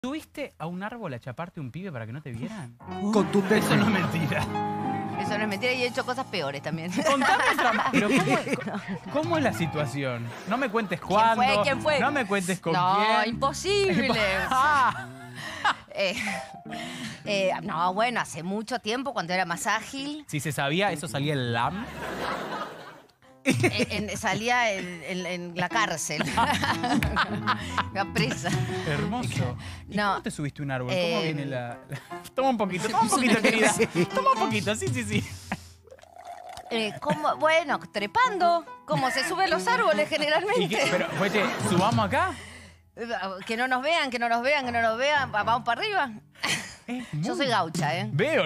¿Subiste a un árbol a chaparte un pibe para que no te vieran? Contundente. Eso no es mentira. Eso no es mentira y he hecho cosas peores también. Contame pero ¿cómo es la situación? No me cuentes cuándo. ¿Quién fue? No me cuentes con no, quién. imposible. Ah. No, bueno, hace mucho tiempo, cuando era más ágil. Si se sabía, eso salía el LAM. Salía en la cárcel. La presa. Hermoso. ¿Y No. cómo te subiste a un árbol? ¿Cómo viene la...? Toma un poquito, querida. Toma un poquito, sí. ¿Cómo? Bueno, trepando, como se suben los árboles generalmente. Pero, oye, ¿subamos acá? Que no nos vean, vamos para arriba. Yo soy gaucha, ¿eh? Veo.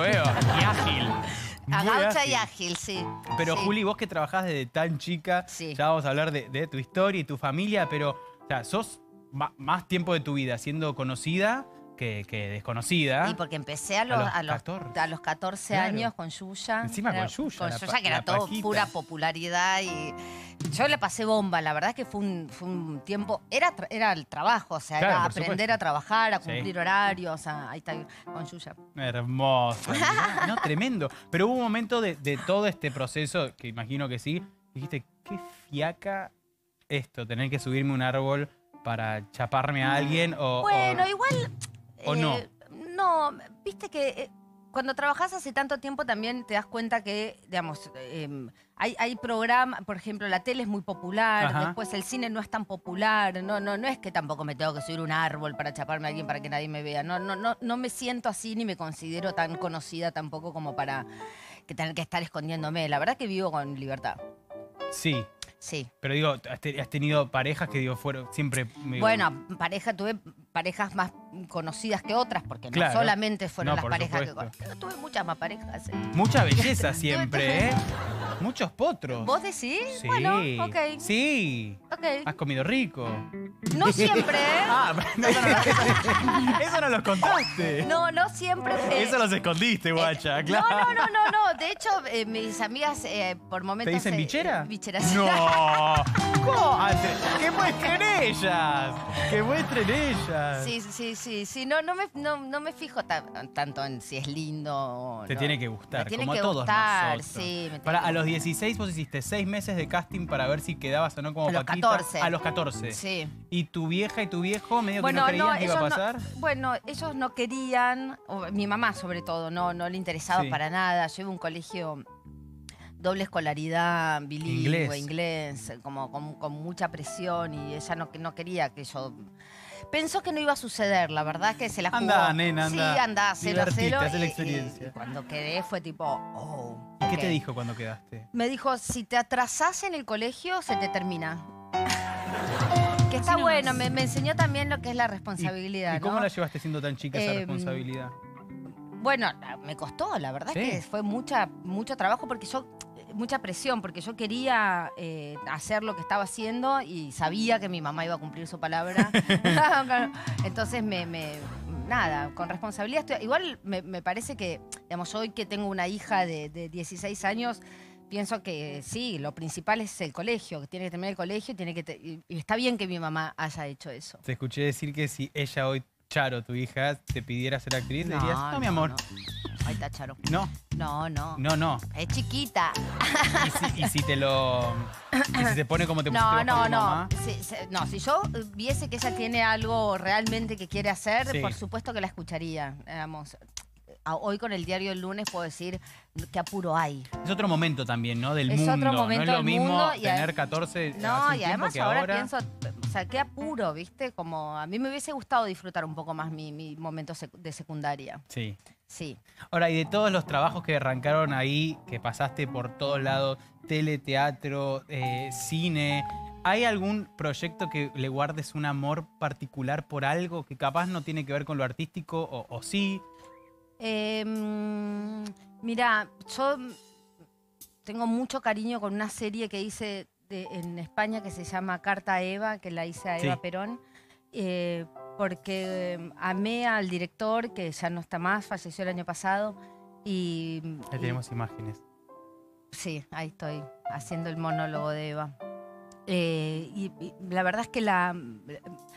Y ágil. A Muy gaucha y ágil, sí. Pero sí. Juli, vos que trabajás desde tan chica, Sí. ya vamos a hablar de tu historia y tu familia, pero o sea, sos más tiempo de tu vida siendo conocida que desconocida. Y porque empecé a los 14 Claro. años con Yuya. Encima con Yuya, Con la Yuya, que era la todo pajita. pura popularidad. Y yo le pasé bomba. La verdad es que fue un tiempo... Era el trabajo, o sea, Claro, era por aprender supuesto. a trabajar, a Sí. cumplir horarios. O sea, ahí está con Yuya. Hermoso. No, tremendo. Pero hubo un momento de todo este proceso, que imagino que sí, dijiste, qué fiaca esto, tener que subirme a un árbol para chaparme a alguien o... Bueno, igual... ¿O no? No, viste que cuando trabajás hace tanto tiempo también te das cuenta que, digamos, hay programas, por ejemplo, la tele es muy popular, Ajá. después el cine no es tan popular, no es que tampoco me tengo que subir a un árbol para chaparme a alguien para que nadie me vea, no me siento así ni me considero tan conocida tampoco como para tener que estar escondiéndome. La verdad que vivo con libertad. Sí. Sí. Pero digo, has tenido parejas que digo, fueron siempre... Bueno, tuve parejas más conocidas que otras, porque no Claro. solamente fueron No, las por parejas supuesto. que... Tuve muchas más parejas. Mucha belleza siempre, ¿eh? Muchos potros. ¿Vos decís? Sí. Bueno, ok. Sí. Ok. Has comido rico. No siempre, ¿eh? Ah, eso no los contaste. No siempre. Eso los escondiste, guacha, claro. No. De hecho, mis amigas por momentos... ¿Te dicen bichera? Bicheras. No. ¿Cómo? ¡Que muestren ellas! ¡Que muestren ellas! Sí. No me fijo tanto en si es lindo o Te no. tiene que gustar, Me tiene como que a todos gustar, nosotros. sí. me Para, tiene a que los 16 vos hiciste 6 meses de casting para ver si quedabas o no como A los Paquita. 14. A los 14. Sí. ¿Y tu vieja y tu viejo medio que no creían que iba a pasar? Bueno, ellos no querían, mi mamá sobre todo, no le interesaba Sí. para nada. Yo iba a un colegio doble escolaridad, bilingüe, inglés como con mucha presión y ella no quería que yo... Pensó que no iba a suceder, la verdad que se la jugó. Anda, nena, anda. Sí, anda, hacelo. Divertite, hacé la experiencia. Y cuando quedé fue tipo, oh. ¿Y qué ok. te dijo cuando quedaste? Me dijo, si te atrasás en el colegio, se te termina. Que está bueno, me enseñó también lo que es la responsabilidad, ¿Y cómo ¿no? la llevaste siendo tan chica esa responsabilidad? Bueno, me costó, la verdad Sí. es que fue mucho trabajo porque mucha presión, porque yo quería hacer lo que estaba haciendo y sabía que mi mamá iba a cumplir su palabra. Entonces, nada, con responsabilidad. Igual me parece que, digamos, hoy que tengo una hija de 16 años, pienso que sí, lo principal es el colegio, que tiene que terminar el colegio y está bien que mi mamá haya hecho eso. Te escuché decir que si ella hoy, Charo, tu hija, te pidiera ser actriz, le dirías, no, mi amor. No. Ahí está, Charo. No. No. Es chiquita. ¿Y si te lo... y si se pone como te pusiste vos con tu mamá? Si yo viese que ella tiene algo realmente que quiere hacer, Sí. por supuesto que la escucharía. Digamos, hoy con el diario El Lunes puedo decir qué apuro hay. Es otro momento también, ¿no? Del Es mundo. otro momento no es lo del mismo mundo y tener 14 No, hace un y tiempo además que ahora pienso, o sea, qué apuro, ¿viste? Como a mí me hubiese gustado disfrutar un poco más mi momento de secundaria. Sí. Sí. Ahora, y de todos los trabajos que arrancaron ahí, que pasaste por todos lados, tele, teatro, cine, ¿hay algún proyecto que le guardes un amor particular por algo que capaz no tiene que ver con lo artístico o sí? Mira, yo tengo mucho cariño con una serie que hice en España que se llama Carta a Eva, que la hice a Eva Sí. Perón, porque amé al director, que ya no está más, falleció el año pasado. Ahí tenemos imágenes. Sí, ahí estoy, haciendo el monólogo de Eva. Y la verdad es que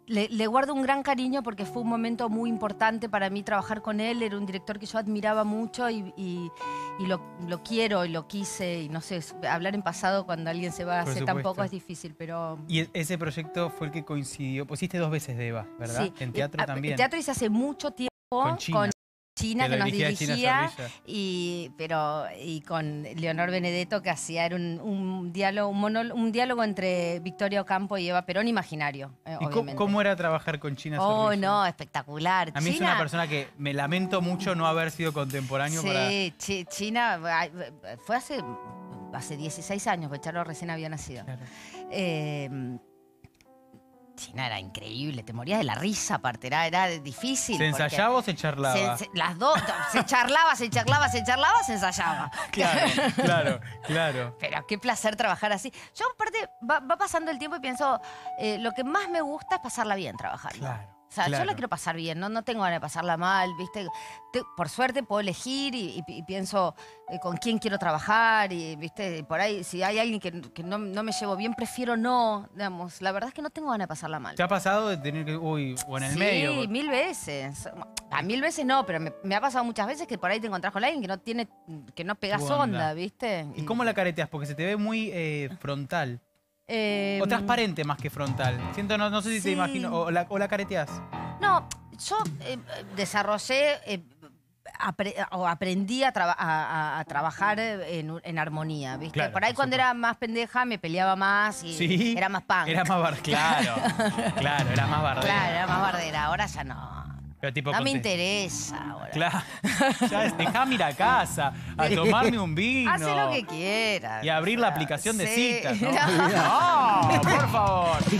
le guardo un gran cariño porque fue un momento muy importante para mí trabajar con él. Era un director que yo admiraba mucho y lo quiero y lo quise. Y no sé, hablar en pasado cuando alguien se va hace tan poco es difícil, pero... Y ese proyecto fue el que coincidió... Pues hiciste 2 veces de Eva, ¿verdad? Sí. En teatro también. En teatro hice hace mucho tiempo con China, que nos dirigía China y con Leonor Benedetto que hacía era un diálogo entre Victoria Ocampo y Eva Perón imaginario. ¿Y cómo era trabajar con China Zorrilla? Oh, no, espectacular. A mí es una persona que me lamento mucho no haber sido contemporáneo. Sí, China fue hace 16 años, porque Charo recién había nacido. Claro. China era increíble, te morías de la risa, aparte, era difícil. ¿Se ensayaba o se charlaba? Las dos, se charlaba, se ensayaba. Claro. Pero qué placer trabajar así. Yo, aparte, va pasando el tiempo y pienso, lo que más me gusta es pasarla bien trabajando. Claro. O sea, yo la quiero pasar bien, no tengo ganas de pasarla mal, ¿viste? Por suerte puedo elegir y pienso con quién quiero trabajar y, ¿viste? Por ahí, si hay alguien que no me llevo bien, prefiero no, digamos. La verdad es que no tengo ganas de pasarla mal. ¿Te ha pasado de tener que, o en el medio? Sí, 1000 veces. 1000 veces no, pero me ha pasado muchas veces que por ahí te encontrás con alguien que no pegas onda, ¿viste? ¿Y cómo la careteas? Porque se te ve muy frontal. O transparente más que frontal. Siento, no sé si te imagino. O la careteás. No, yo desarrollé, aprendí a trabajar en armonía, ¿viste? Claro, por ahí cuando era más pendeja me peleaba más y era más punk. Era más claro, era más bardera. Claro, era más bardera. Ahora ya no. Pero tipo, no me interesa ahora. Claro. Ya dejame ir a casa a tomarme un vino. Hace lo que quieras. Y abrir la aplicación de citas, ¿no? No, por favor.